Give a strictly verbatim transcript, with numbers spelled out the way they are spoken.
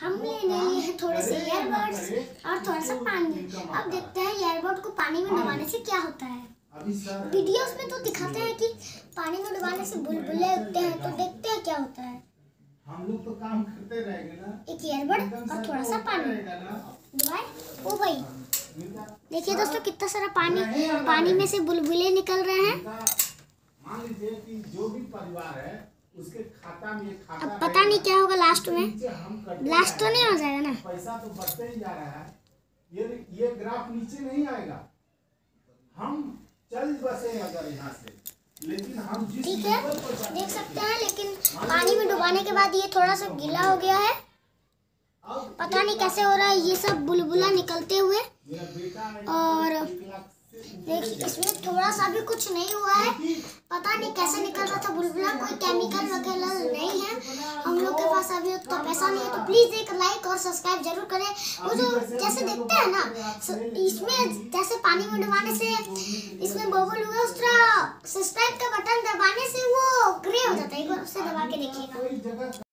हम लेने लिए हैं थोड़े से ईयरबड्स और थोड़ा सा पानी। अब देखते हैं ईयरबड को पानी में डुबाने से क्या होता है। वीडियोस में तो दिखाते हैं कि पानी में डुबाने से बुलबुले उठते हैं, तो देखते हैं क्या होता है। हम लोग तो काम करते रहेंगे ना। एक ईयरबड और थोड़ा सा पानी डुबाए। ओ भाई देखिए दोस्तों कितना सारा पानी पानी में से बुलबुले निकल रहे हैं। मान लीजिए कि जो भी परिवार है उसके खाता में खाता अब पता नहीं क्या होगा लास्ट में। लास्ट तो नहीं हो जाएगा ना। पैसा तो बढ़ते ही जा रहा है। ये ये ग्राफ नीचे नहीं आएगा। हम चल बसे अगर यहाँ से, लेकिन हम जिस ठीक है देख सकते हैं, लेकिन पानी में डुबाने के बाद ये थोड़ा सा गीला हो गया है। पता नहीं कैसे हो रहा है ये सब बुलबुला निकलते हुए। और देखिए इसमें थोड़ा सा भी कुछ नहीं हुआ है। पता नहीं कैसे निकल रहा था बुलबुला, कोई केमिकल वगैरह नहीं है। हम लोग के पास अभी उतना पैसा नहीं है, तो प्लीज एक लाइक और सब्सक्राइब जरूर करें। वो जो जैसे देखते हैं ना इसमें जैसे पानी में डुबाने से इसमें बबल हुआ, उस तरह सब्सक्राइब का बटन दबा